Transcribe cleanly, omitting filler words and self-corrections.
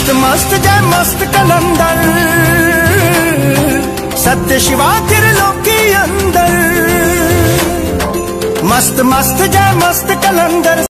मस्त मस्त जय मस्त कलंदर, सत्य शिवा त्रिलोकी अंदर। मस्त मस्त जय मस्त कलंदर।